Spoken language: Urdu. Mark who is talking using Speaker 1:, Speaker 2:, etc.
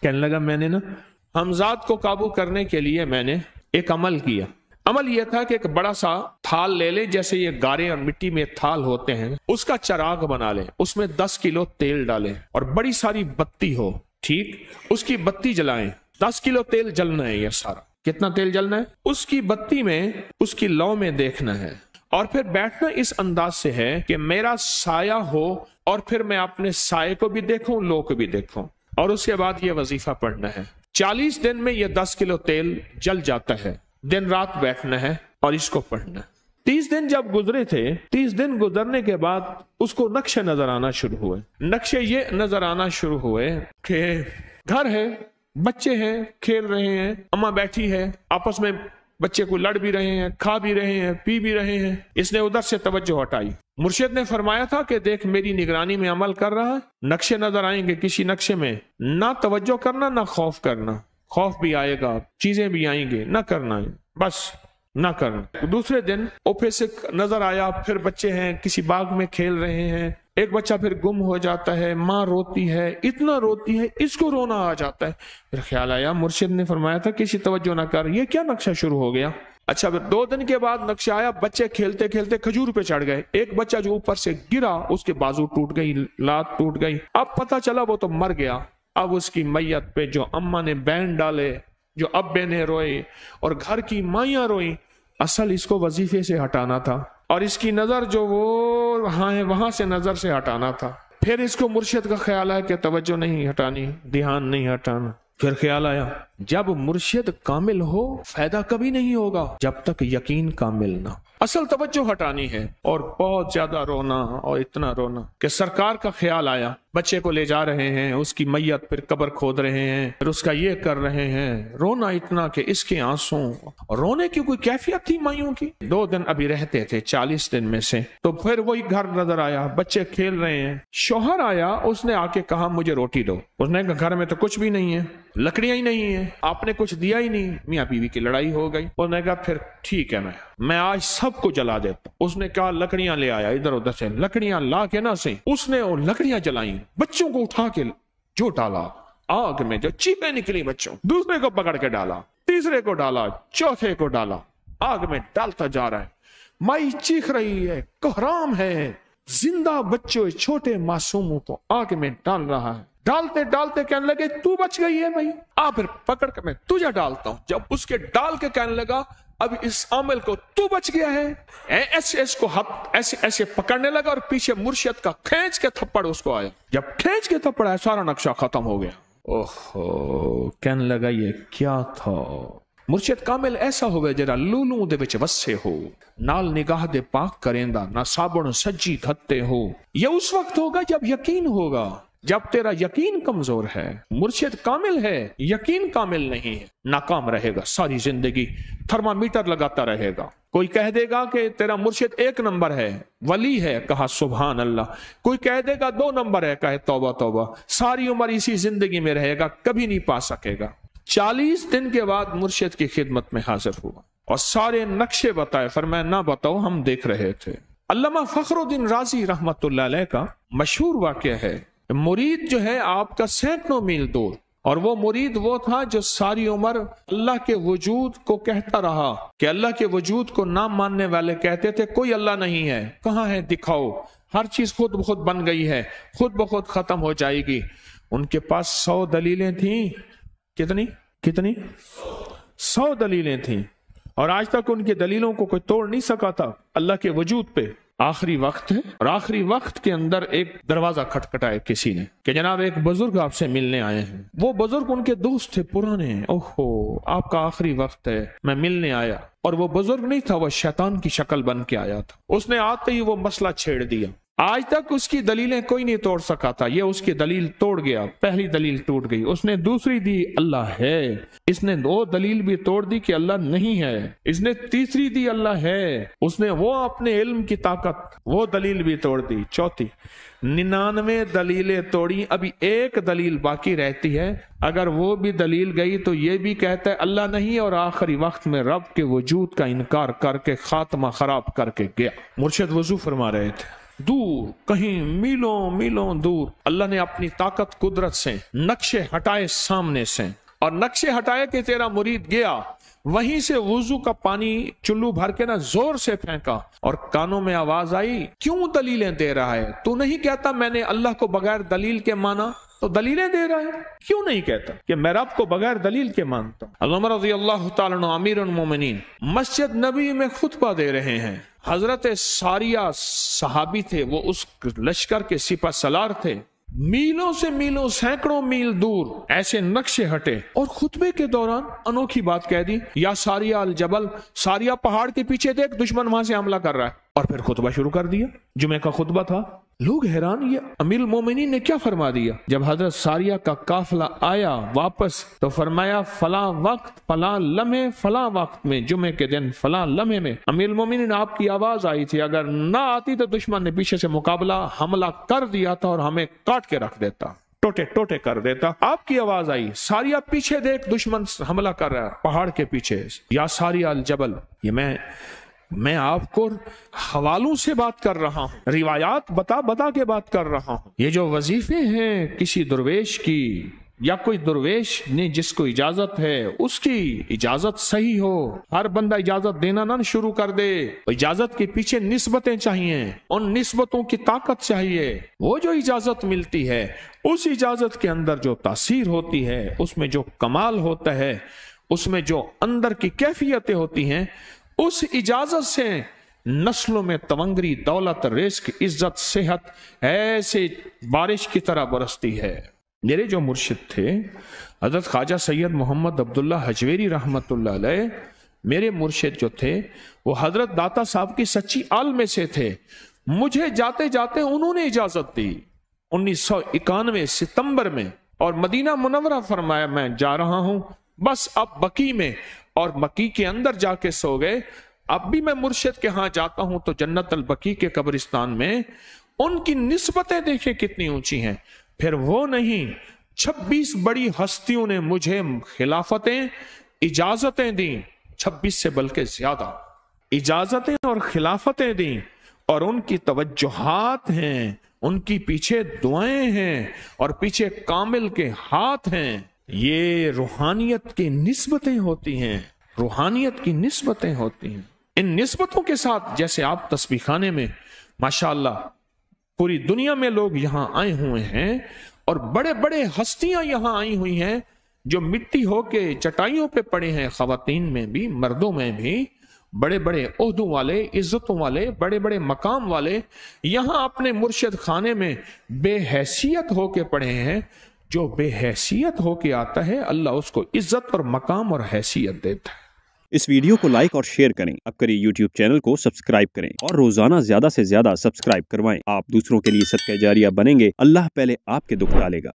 Speaker 1: کہنے لگا میں نے نا حمزات کو قابو کرنے کے لیے میں نے ایک عمل کیا. عمل یہ تھا کہ ایک بڑا سا تھال لے لیں، جیسے یہ گارے اور مٹی میں تھال ہوتے ہیں، اس کا چراغ بنا لیں، اس میں 10 کلو تیل ڈالیں اور بڑی ساری بتی ہو، ٹھیک، اس کی بتی جلائیں. 10 کلو تیل جلنا ہے، یہ سارا کتنا تیل جلنا ہے، اس کی بتی میں اس کی لو میں دیکھنا ہے. اور پھر بیٹھنا اس انداز سے ہے کہ میرا سایہ ہو اور پھر میں اپنے سائے کو بھی دیکھوں، لو کو بھی دیکھوں، اور اس کے بعد یہ وظیفہ پڑھنا ہے. 40 دن میں یہ 10 کلو تیل جل جاتا ہے. دن رات بیٹھنا ہے اور اس کو پڑھنا ہے. 30 دن جب گزرے تھے، 30 دن گزرنے کے بعد اس کو نقشے نظر آنا شروع ہوئے. نقشے یہ نظر آنا شروع ہوئے کہ گھر ہے، بچے ہیں، کھیل رہے ہیں، اماں بیٹھی ہے، آپس میں بچے کو لڑ بھی رہے ہیں، کھا بھی رہے ہیں، پی بھی رہے ہیں. اس نے ادھر سے توجہ ہٹائی. مرشد نے فرمایا تھا کہ دیکھ میری نگرانی میں عمل کر رہا ہے، نقشے نظر آئیں گے، کسی نقشے میں نہ توجہ کرنا نہ خوف کرنا. خوف بھی آئے گا، چیزیں بھی آئیں گے، نہ کرنا ہے، بس نہ کرنا. دوسرے دن اوپے سے نظر آیا، پھر بچے ہیں کسی باغ میں کھیل رہے ہیں، ایک بچہ پھر گم ہو جاتا ہے، ماں روتی ہے، اتنا روتی ہے اس کو رونا آ جاتا ہے. پھر خیال آیا مرشد نے فرمایا تھا کسی توجہ نہ کر، یہ کیا نقشہ شروع ہو گیا. اچھا پھر 2 دن کے بعد نقشہ آیا، بچے کھیلتے کھیلتے کھجور پہ چڑھ گئے، ایک بچہ جو اوپر سے گرا اس کے بازو ٹوٹ گئی، لات ٹوٹ گئی. اب پتہ چلا وہ تو مر گیا. اب اس کی میت پہ جو اماں نے بین ڈالے، جو ابے نے روئے اور گھر کی مائیاں روئیں، اصل اس کو وظیفے سے ہٹانا تھا اور اس کی نظر جو وہ وہاں سے نظر سے ہٹانا تھا. پھر اس کو مرشد کا خیال آیا کہ توجہ نہیں ہٹانی، دھیان نہیں ہٹانا. پھر خیال آیا جب مرشد کامل ہو فائدہ کبھی نہیں ہوگا جب تک یقین کامل نہ. اصل توجہ ہٹانی ہے. اور بہت زیادہ رونا اور اتنا رونا کہ سرکار کا خیال آیا، بچے کو لے جا رہے ہیں، اس کی میت پھر قبر کھود رہے ہیں، پھر اس کا یہ کر رہے ہیں. رونا اتنا کہ اس کے آنسوں، رونے کی کوئی کیفیت تھی مائیوں کی. 2 دن ابھی رہتے تھے 40 دن میں سے. تو پھر وہی گھر نظر آیا، بچے کھیل رہے ہیں. شوہر آیا، اس نے آ کے کہا مجھے روٹی دو. اس نے کہا گھر میں تو کچھ بھی نہیں ہے، لکڑیاں ہی نہیں ہیں، آپ نے کچھ دیا ہی نہیں. میاں بیوی کی لڑائی ہو گئی. اس نے کہا پھر ٹھیک ہے، میں آج سب کو جلا دیتا. اس نے کہا لکڑیاں لے آیا، ادھر ادھر سے لکڑیاں لا کے نہ سے اس نے وہ لکڑیاں جلائیں، بچوں کو اٹھا کے جو ڈالا آگ میں، جو چیخیں نکلی بچوں، دوسرے کو پکڑ کے ڈالا، تیسرے کو ڈالا، چوتھے کو ڈالا، آگ میں ڈالتا جا رہا ہے. مائی چیخ رہی ہے، کوہرام ہے، زندہ بچوں چھوٹے معصوموں کو آگ میں ڈال رہا ہے. ڈالتے ڈالتے کہنے لگے تو بچ گئی ہے بھائی، پھر پکڑ کے میں تجھے ڈالتا ہوں. جب اس کے ڈال کے کہنے لگا اب اس عامل کو تو بچ گیا ہے، ایسے اس کو ہاتھ ایسے ایسے پکڑنے لگا اور پیچھے مرشد کا کھینچ کے تھپڑ اس کو آیا. جب کھینچ کے تھپڑ آیا سارا نقشہ ختم ہو گیا. اوہو، کہنے لگا یہ کیا تھا. مرشد کامل ایسا ہوئے جرا لولوں دے وچ وسے ہو، نال نگاہ دے پاک کریندا، نہ صابن سجی دھتے ہو. یہ اس وقت ہوگا جب یقین ہوگا، جب تیرا یقین کمزور ہے. مرشد کامل ہے، یقین کامل نہیں ہے، ناکام رہے گا ساری زندگی، تھرمامیٹر لگاتا رہے گا. کوئی کہہ دے گا کہ تیرا مرشد 1 نمبر ہے، ولی ہے، کہا سبحان اللہ. کوئی کہہ دے گا 2 نمبر ہے، کہے توبہ توبہ. ساری عمر اسی زندگی میں رہے گا، کبھی نہیں پا سکے گا. 40 دن کے بعد مرشد کی خدمت میں حاضر ہوا اور سارے نقشے بتائے. فرمایا نہ بتاؤ، ہم دیکھ رہے تھے. علامہ فخر الدین رازی رحمت اللہ علیہ کا مشہور واقعہ ہے، مرید جو ہے آپ کا سینکڑوں میل دور، اور وہ مرید وہ تھا جو ساری عمر اللہ کے وجود کو کہتا رہا کہ اللہ کے وجود کو نہ ماننے والے کہتے تھے کوئی اللہ نہیں ہے، کہاں ہے دکھاؤ، ہر چیز خود بخود بن گئی ہے، خود بخود ختم ہو جائے گی. ان کے پاس 100 دلیلیں تھیں. کتنی 100 دلیلیں تھیں، اور آج تک ان کی دلیلوں کو کوئی توڑ نہیں سکا تھا اللہ کے وجود پہ. آخری وقت ہے اور آخری وقت کے اندر ایک دروازہ کھٹکھٹایا کسی نے کہ جناب ایک بزرگ آپ سے ملنے آئے ہیں. وہ بزرگ ان کے دوست تھے پرانے. اوہو، آپ کا آخری وقت ہے، میں ملنے آیا. اور وہ بزرگ نہیں تھا، وہ شیطان کی شکل بن کے آیا تھا. اس نے آتے ہی وہ مسئلہ چھیڑ دیا. آج تک اس کی دلیلیں کوئی نہیں توڑ سکا تھا، یہ اس کی دلیل توڑ گیا. پہلی دلیل ٹوٹ گئی. اس نے دوسری دی اللہ ہے. اس نے 2 دلیل بھی توڑ دی کہ اللہ نہیں ہے. اس نے تیسری دی اللہ ہے. اس نے وہ اپنے علم کی طاقت، وہ دلیل بھی توڑ دی. چوتھی 99 دلیلیں توڑی، ابھی 1 دلیل باقی رہتی ہے. اگر وہ بھی دلیل گئی تو یہ بھی کہتا ہے اللہ نہیں، اور آخری وقت میں رب کے وجود کا انکار کر کے خاتمہ خراب کر کے گیا. مرشد وضو فرما رہے تھے. दूर, कहीं मीलों मीलों दूर अल्लाह ने अपनी ताकत कुदरत से नक्शे हटाए सामने से, और नक्शे हटाए कि तेरा मुरीद गया, वहीं से वुजू का पानी चुल्लू भर के ना जोर से फेंका, और कानों में आवाज आई, क्यों दलीलें दे रहा है? तू नहीं कहता मैंने अल्लाह को बगैर दलील के माना, तो दलीलें दे रहा है? क्यों नहीं कहता कि मैं रब को बगैर दलील के मानता हूं? अल्लाह रज़ी अल्लाह ताला अन्हु अमीरुल मोमिनीन मस्जिद नबी में खुतबा दे रहे हैं। हजरत सारिया सहाबी थे, वो उस लश्कर के सिपह सलार थे। मीलों से मीलों, सैकड़ों मील दूर ऐसे नक्शे हटे और खुतबे के दौरान अनोखी बात कह दी, या सारिया अल जबल, सारिया पहाड़ के पीछे देख, दुश्मन वहां से हमला कर रहा है। और फिर खुतबा शुरू कर दिया। जुमे का खुतबा था। लोग हैरान, ये अमीरुल मोमिनीन ने क्या फरमा दिया? जब हजरत सारिया का काफिला आया वापस, तो फरमाया फला वक्त फला लम्हे फला वक्त में, जुमे के दिन फला लम्हे में अमीरुल मोमिनीन आपकी आवाज आई थी, अगर ना आती तो दुश्मन ने पीछे से मुकाबला हमला कर दिया था और हमें काट के रख देता, टोटे टोटे कर देता। आपकी आवाज आई, सारिया पीछे देख, दुश्मन हमला कर रहा है पहाड़ के पीछे, या सारिया अल जबल। ये मैं आपको हवालों से बात कर रहा हूं, रिवायात बता बता के बात कर रहा हूं। ये जो वजीफे हैं किसी दुर्वेश की, या कोई दुर्वेश ने जिसको इजाजत है उसकी इजाजत सही हो। हर बंदा इजाजत देना ना शुरू कर दे। इजाजत के पीछे निस्बतें चाहिए, उन निस्बतों की ताकत चाहिए। वो जो इजाजत मिलती है, उस इजाजत के अंदर जो तासीर होती है, उसमें जो कमाल होता है, उसमें जो अंदर की कैफियतें होती हैं, उस इजाजत से नस्लों में तवंगरी, दौलत, रिस्क, इज्जत, सेहत ऐसे बारिश की तरह बरसती है। मेरे जो मुर्शिद थे हजरत ख्वाजा सैयद मोहम्मद अब्दुल्ला हजवेरी रहमतुल्लाह अलैह, मेरे मुर्शिद जो थे वो हजरत दाता साहब की सच्ची आल में से थे। मुझे जाते जाते उन्होंने इजाजत दी 1991 सितंबर में, और मदीना मुनव्वरा फरमाया मैं जा रहा हूं बस अब बकी में, और बकी के अंदर जाके सो गए। अब भी मैं मुर्शिद के यहां जाता हूं तो जन्नत अल बकी के कब्रिस्तान में उनकी निस्बतें देखें कितनी ऊंची हैं। फिर वो नहीं, 26 बड़ी हस्तियों ने मुझे खिलाफतें, इजाजतें दी, 26 से बल्कि ज्यादा इजाजतें और खिलाफतें दी, और उनकी तवज्जुहात हैं, उनकी पीछे दुआएं हैं, और पीछे कामिल के हाथ हैं। ये रूहानियत की निस्बतें होती हैं, रूहानियत की निस्बतें होती हैं। इन निस्बतों के साथ जैसे आप तस्बीह खाने में माशाअल्लाह पूरी दुनिया में लोग यहां आए हुए हैं, और बड़े बड़े हस्तियां यहां आई हुई हैं जो मिट्टी होके चटाइयों पे पड़े हैं, खवातीन में भी मर्दों में भी, बड़े बड़े ओहदों वाले, इज्जतों वाले, बड़े बड़े मकाम वाले यहां अपने मुर्शिद खाने में बेहैसियत होके पड़े हैं। जो बेहैसियत होके आता है अल्लाह उसको इज्जत और मकाम और हैसियत देता है।
Speaker 2: इस वीडियो को लाइक और शेयर करें, अब करिए यूट्यूब चैनल को सब्सक्राइब करें, और रोजाना ज्यादा से ज्यादा सब्सक्राइब करवाएं। आप दूसरों के लिए सदका जारिया बनेंगे, अल्लाह पहले आपके दुख टालेगा।